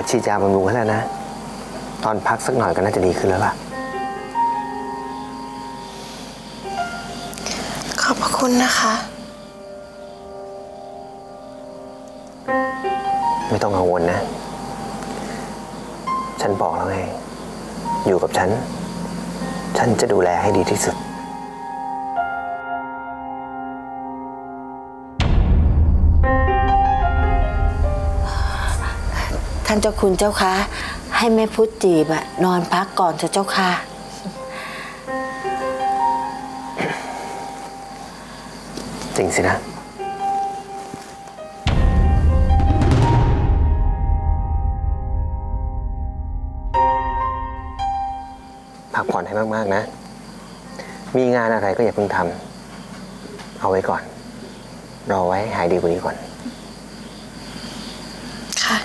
ฉีดยาบำรุงให้แล้วนะตอนพักสักหน่อยก็น่าจะดีขึ้นแล้วล่ะขอบพระคุณนะคะไม่ต้องกังวลนะฉันบอกแล้วไงอยู่กับฉันจะดูแลให้ดีที่สุดท่านเจ้าคุณเจ้าคะให้แม่พุทธจีบนอนพักก่อนเถอะเจ้าค่ะจริงสินะพักผ่อนให้มากๆนะมีงานอะไรก็อย่าเพิ่งทำเอาไว้ก่อนรอไว้หายดีกว่านี้ก่อนค่ะ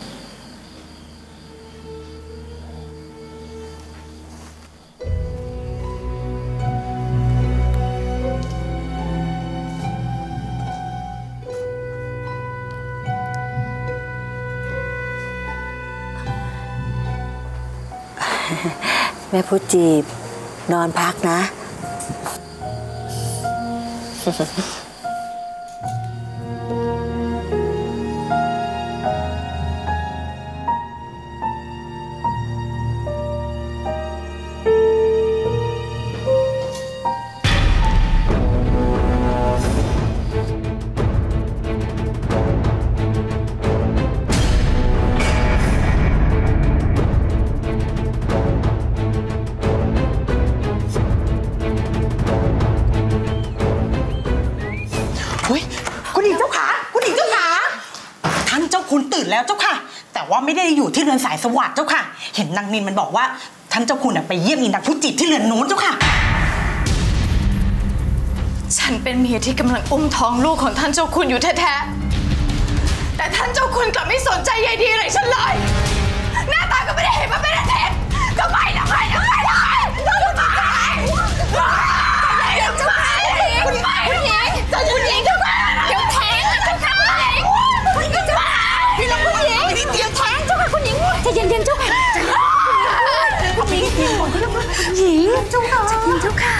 แม่พุทธจีบนอนพักนะคุณหญิงเจ้าขาคุณหญิงเจ้าขาท่านเจ้าคุณตื่นแล้วเจ้าค่ะแต่ว่าไม่ได้อยู่ที่เรือนสายสวัสดิ์เจ้าค่ะเห็นนางนินมันบอกว่าท่านเจ้าคุณไปเยี่ยมอีนางพุทธจิตที่เรือนโน้นเจ้าค่ะฉันเป็นเมียที่กำลังอุ้มท้องลูกของท่านเจ้าคุณอยู่แท้ๆแต่ท่านเจ้าคุณกลับไม่สนใจใยดีอะไรฉันเลยหน้าตาก็ไม่ได้เห็นมาเป็นอาทิตย์ทำไมเจ้าค่ะคุณหญิงเจ้าค่ะคุณหญิงเจ้าค่ะเดี๋ยวแทงเจ้าค่ะคุณหญิงเจ้าค่ะพี่น้องคุณหญิงเดี๋ยวแทงเจ้าค่ะคุณหญิงใจเย็นๆเจ้าค่ะคุณหญิงหญิงเจ้าค่ะใจเย็นเจ้าค่ะ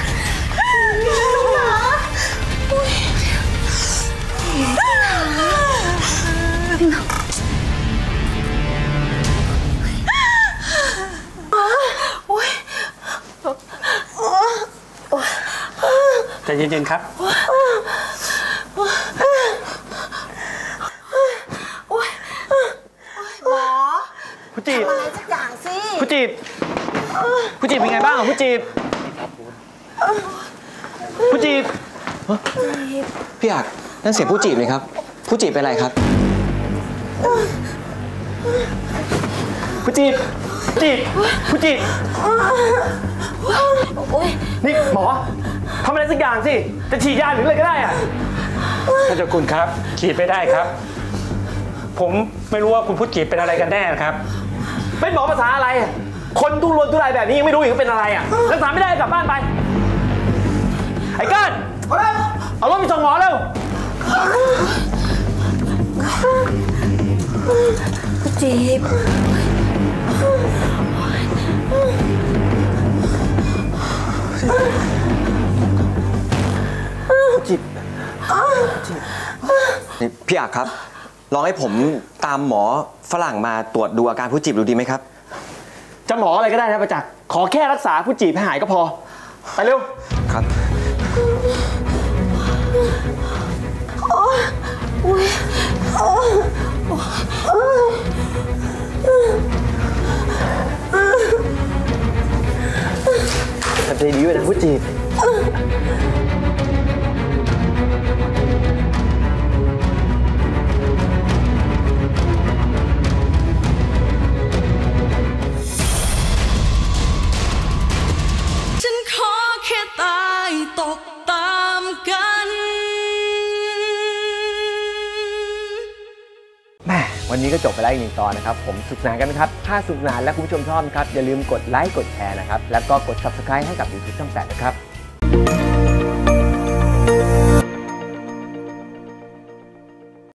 ใจเย็นๆครับหมอผู้จีบอะไรสักอย่างสิผู้จีบเป็นไงบ้างผู้จีบผู้จีบพี่อักนั่นเสียงผู้จีบเลยครับผู้จีบเป็นอะไรครับผู้จีบนี่หมอทำอะไรสักอย่างสิจะฉีดยาหรืออะไรก็ได้อะท่านเจ้าคุณครับฉีดไม่ได้ครับผมไม่รู้ว่าคุณพุทธจีบเป็นอะไรกันแน่ครับเป็นหมอภาษาอะไรคนทุรนทุรายแบบนี้ยังไม่รู้อีกว่าเป็นอะไรอ่ะรักษาไม่ได้กลับบ้านไปไอ้ก้านเอารถไปส่งหมอเร็วพุทธจีบนี่พี่อักครับลองให้ผมตามหมอฝรั่งมาตรวจดูอาการผู้จีบดูดีไหมครับจะหมออะไรก็ได้นะประจักษ์ขอแค่รักษาผู้จีบให้หายก็พอไปเร็วครับทำใจดีไว้นะผู้จีบตกตามกันแม่วันนี้ก็จบไปแล้วอีก1 ตอนนะครับผมสนุกสนานกันนะครับถ้าสนุกสนานและคุณผู้ชมชอบครับอย่าลืมกดไลค์กดแชร์นะครับแล้วก็กด Subscribe ให้กับ YouTube ช่อง 8นะครับ